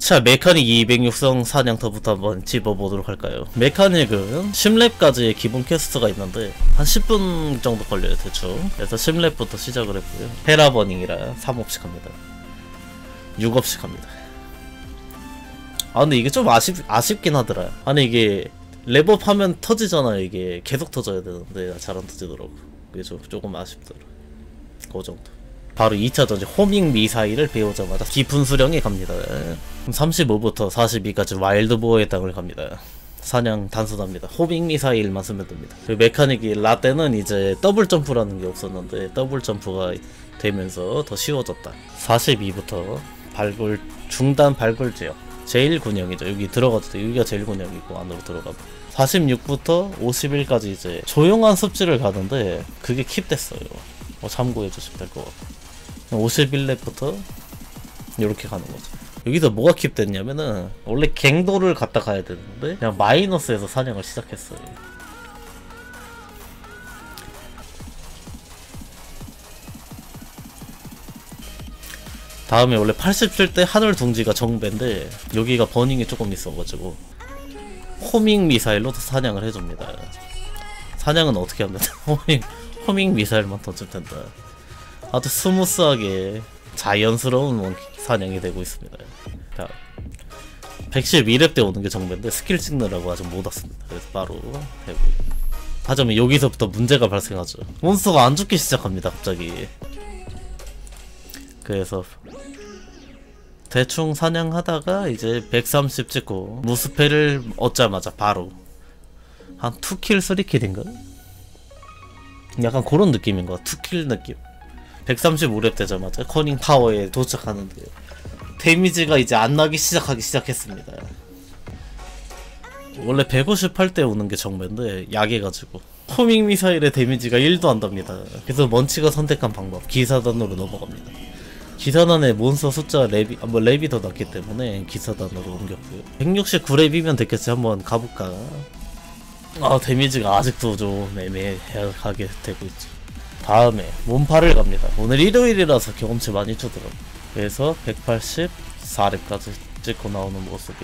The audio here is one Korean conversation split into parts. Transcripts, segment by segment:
자, 메카닉 206성 사냥터부터 한번 집어보도록 할까요? 메카닉은 10렙까지의 기본 퀘스트가 있는데 한 10분 정도 걸려요, 대충. 그래서 10렙부터 시작을 했고요. 헤라버닝이라 3업씩 합니다. 6업씩 합니다. 아, 근데 이게 좀 아쉽긴 하더라. 아니, 이게 랩업 하면 터지잖아요. 이게 계속 터져야 되는데 잘 안 터지더라고. 그게 조금 아쉽더라. 그 정도. 바로 2차 전지 호밍 미사일을 배우자마자 깊은 수령에 갑니다. 35부터 42까지 와일드보어의 땅을 갑니다. 사냥 단순합니다. 호밍 미사일만 쓰면 됩니다. 그 메카닉이 라떼는 이제 더블 점프라는 게 없었는데 더블 점프가 되면서 더 쉬워졌다. 42부터 중단 발굴 지역 제일 군역이죠. 여기 들어가도 돼. 여기가 제일 군역이고 안으로 들어가면 46부터 51까지 이제 조용한 습지를 가는데 그게 킵됐어요. 참고해주시면 될 것 같고 51렙부터 이렇게 가는 거죠. 여기서 뭐가 킵됐냐면은 원래 갱도를 갔다 가야 되는데 그냥 마이너스에서 사냥을 시작했어요. 다음에 원래 87대 하늘 둥지가 정배인데 여기가 버닝이 조금 있어가지고 호밍 미사일로 사냥을 해줍니다. 사냥은 어떻게 하면 호밍 미사일만 던질 텐데 아주 스무스하게 자연스러운 사냥이 되고 있습니다. 112렙 때 오는 게 정배인데 스킬 찍느라고 아직 못 왔습니다. 그래서 바로 해보고. 하지만 여기서부터 문제가 발생하죠. 몬스터가 안 죽기 시작합니다. 갑자기. 그래서 대충 사냥하다가 이제 130 찍고 무스펠을 얻자마자 바로 한 2킬 3킬인가? 약간 그런 느낌인 것 같아. 2킬 느낌. 135렙 되자마자 커닝 타워에 도착하는데 데미지가 이제 안 나기 시작했습니다. 원래 158대 오는 게 정배인데 약해가지고 호밍 미사일의 데미지가 1도 안 답니다. 그래서 먼치가 선택한 방법 기사단으로 넘어갑니다. 기사단의 몬스터 숫자 랩이 더 낮기 때문에 기사단으로 옮겼고요. 169렙이면 됐겠지. 한번 가볼까. 데미지가 아직도 좀 애매하게 되고 있죠. 다음에 몸파를 갑니다. 오늘 일요일이라서 경험치 많이 주더라고. 그래서 184렙까지 찍고 나오는 모습이.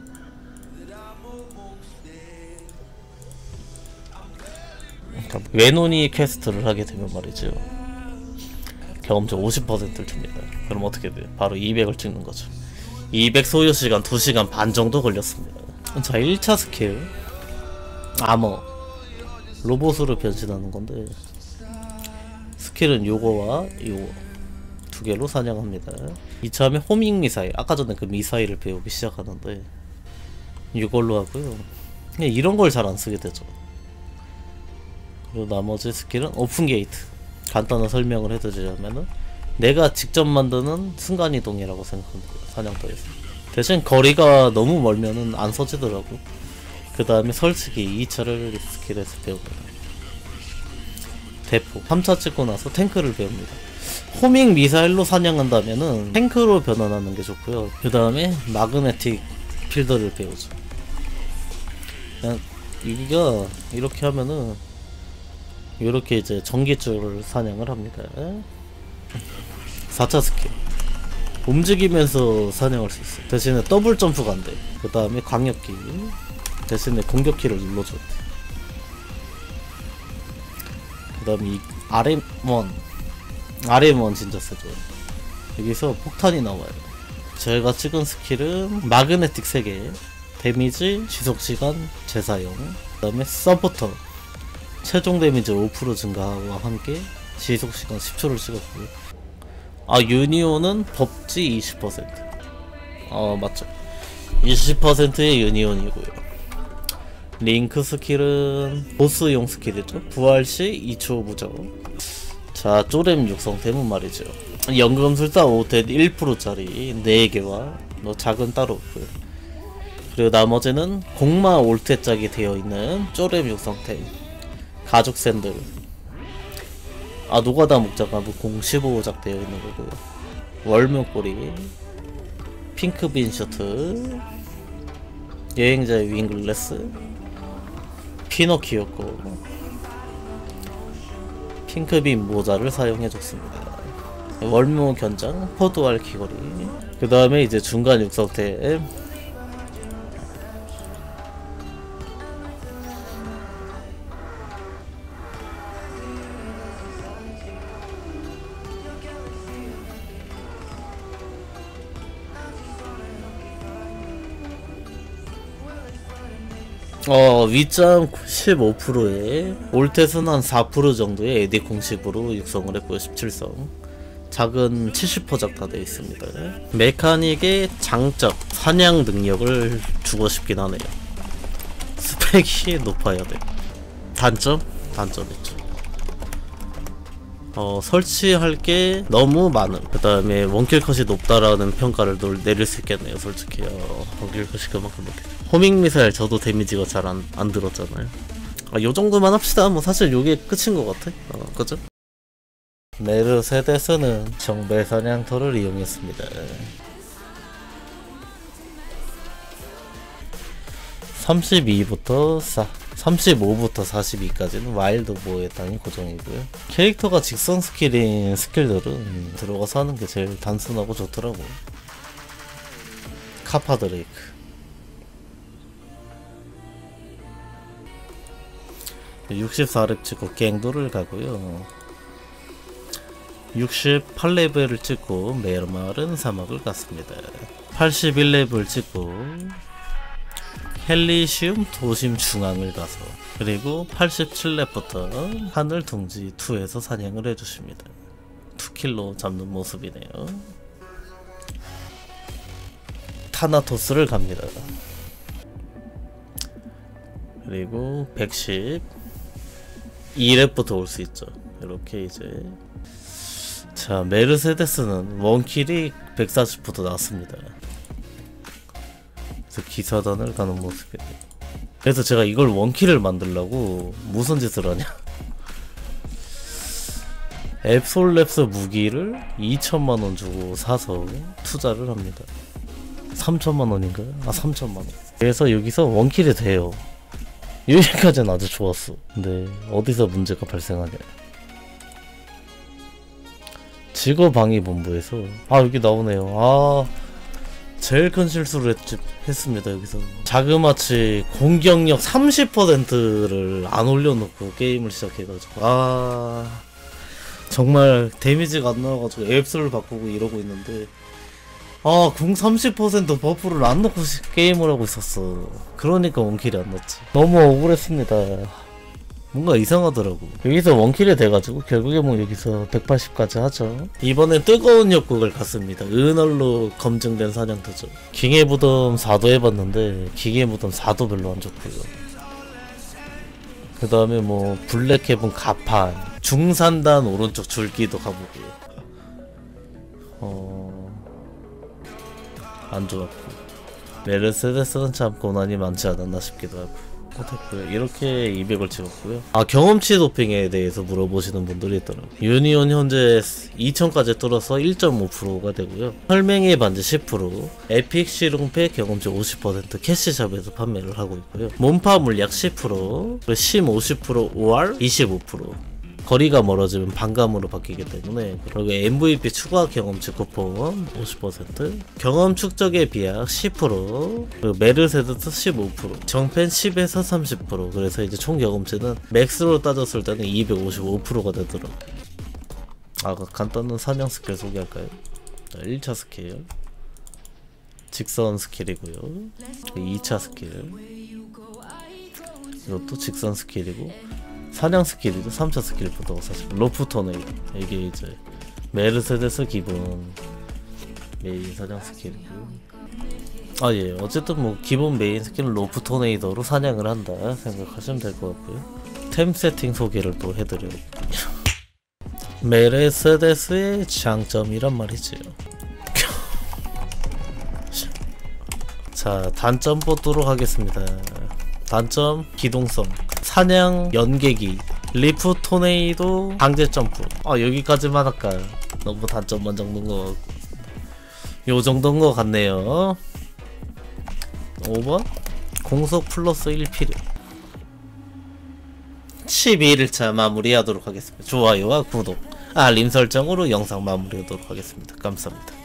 그러니까 외노니 퀘스트를 하게 되면 말이죠. 경험치 50%를 줍니다. 그럼 어떻게 돼요? 바로 200을 찍는 거죠. 200 소요시간 2시간 반 정도 걸렸습니다. 자, 1차 스킬 아머 로봇으로 변신하는 건데 스킬은 요거와 요거 두 개로 사냥합니다. 2차 하면 호밍 미사일, 아까 전에 그 미사일을 배우기 시작하는데 이걸로 하고요. 그냥 이런 걸 잘 안 쓰게 되죠. 그리고 나머지 스킬은 오픈 게이트. 간단한 설명을 해드리자면은 내가 직접 만드는 순간이동이라고 생각하면 돼요. 사냥터에서. 대신 거리가 너무 멀면은 안 써지더라고. 그 다음에 솔직히 2차를 스킬에서 배웁니다. 대포 3차 찍고 나서 탱크를 배웁니다. 호밍 미사일로 사냥한다면은 탱크로 변환하는 게 좋고요. 그 다음에 마그네틱 필더를 배우죠. 그냥 여기가 이렇게 하면은 이렇게 이제 전기줄을 사냥을 합니다. 4차 스킬 움직이면서 사냥할 수 있어요. 대신에 더블 점프가 안 돼. 그 다음에 광역기 대신에 공격키를 눌러줘. 그 다음에 이 RM1 진짜 세죠. 여기서 폭탄이 나와요. 제가 찍은 스킬은 마그네틱 3개 데미지, 지속시간, 재사용 그 다음에 서포터 최종 데미지 5% 증가와 함께 지속시간 10초를 찍었고요. 유니온은 법지 20%. 맞죠. 20%의 유니온이고요. 링크 스킬은 보스용 스킬이죠. 부활시 2초 부적. 자, 쪼렘 육성템은 말이죠. 연금술사 5대 1%짜리 4개와 작은 따로 없고요. 그리고 나머지는 공마 올테 짝이 되어있는 쪼렘 육성템 가죽 샌들. 노가다 목자가 공 15작 되어있는 거고요. 월묘꼬리 핑크빈 셔츠 여행자의 윙글래스 피노키오 거 핑크빈 모자를 사용해줬습니다. 월묘 견장, 포도알 귀걸이. 그 다음에 이제 중간 육성템. 위점 15%에 올댓은 한 4% 정도의 에디 공식으로 육성을 했고요. 17성. 작은 70% 작화되어 있습니다. 메카닉의 장점, 사냥 능력을 주고 싶긴 하네요. 스펙이 높아야 돼. 단점? 단점 있죠. 설치할 게 너무 많음. 그 다음에 원킬 컷이 높다라는 평가를 내릴 수 있겠네요. 솔직히 원킬 컷이 그만큼 높겠죠. 호밍 미사일 저도 데미지가 잘 안 들었잖아요. 요 정도만 합시다. 뭐 사실 요게 끝인 것 같아. 그죠? 메르세데스는 정배 사냥터를 이용했습니다. 35부터 42까지는 와일드 보호에 해당이 고정이고요. 캐릭터가 직선 스킬인 스킬들은 들어가서 하는 게 제일 단순하고 좋더라고. 카파 드레이크. 64렙 찍고 갱도를 가고요. 68레벨을 찍고 메르마른 사막을 갔습니다. 81레벨을 찍고 헬리시움 도심 중앙을 가서, 그리고 87렙부터 하늘 둥지 2에서 사냥을 해주십니다. 2킬로 잡는 모습이네요. 타나토스를 갑니다. 그리고 112렙부터 올 수 있죠. 이렇게 이제. 자, 메르세데스는 원킬이 140부터 나왔습니다. 그래서 기사단을 가는 모습이에요. 그래서 제가 이걸 원킬을 만들려고 무슨 짓을 하냐. 앱솔랩스 무기를 2천만원 주고 사서 투자를 합니다. 3천만원인가요? 3천만원. 그래서 여기서 원킬이 돼요. 여기까지는 아주 좋았어. 근데 어디서 문제가 발생하냐. 직업방위본부에서 여기 나오네요. 제일 큰 실수를 했습니다. 여기서 자그마치 공격력 30%를 안 올려놓고 게임을 시작해가지고 정말 데미지가 안 나와가지고 앱스를 바꾸고 이러고 있는데 궁 30% 버프를 안 넣고 게임을 하고 있었어. 그러니까 원킬이 안 났지. 너무 억울했습니다. 뭔가 이상하더라고. 여기서 원킬이 돼가지고 결국에 뭐 여기서 180까지 하죠. 이번엔 뜨거운 협곡을 갔습니다. 은얼로 검증된 사냥터죠. 킹의 무덤 4도 해봤는데 킹의 무덤 4도 별로 안 좋고요. 그 다음에 뭐 블랙헤븐 가판, 중산단 오른쪽 줄기도 가보고요. 안 좋았고, 메르세데스는 참 고난이 많지 않았나 싶기도 하고. 됐고요. 이렇게 200을 찍었고요. 경험치 도핑에 대해서 물어보시는 분들이 있더라고요. 유니온 현재 2000까지 뚫어서 1.5%가 되고요. 혈맹의 반지 10%, 에픽 실용패 경험치 50%, 캐시샵에서 판매를 하고 있고요. 몸파 물약 10%, 심 50%, OR 25%. 거리가 멀어지면 반감으로 바뀌기 때문에. 그리고 MVP 추가 경험치 쿠폰 50%, 경험 축적의 비약 10%, 그리고 메르세데스 15%, 정펜 10에서 30%. 그래서 이제 총 경험치는 맥스로 따졌을 때는 255%가 되더라고요. 간단한 사냥 스킬 소개할까요? 1차 스킬 직선 스킬이고요. 2차 스킬 이것도 직선 스킬이고, 사냥 스킬이죠. 3차 스킬부터 사실 로프 토네이도, 이게 이제 메르세데스 기본 메인 사냥 스킬이고요. 예, 어쨌든 뭐 기본 메인 스킬은 로프 토네이더로 사냥을 한다 생각하시면 될 것 같고요. 템 세팅 소개를 또 해드려요. 메르세데스의 장점이란 말이지요. 자, 단점 보도록 하겠습니다. 단점, 기동성, 사냥 연계기, 리프 토네이도, 강제 점프. 여기까지만 할까요? 너무 단점만 적는 거 같고. 요 정도인 거 같네요. 5번 공속 플러스 1 필요. 12일차 마무리하도록 하겠습니다. 좋아요와 구독 알림 설정으로 영상 마무리하도록 하겠습니다. 감사합니다.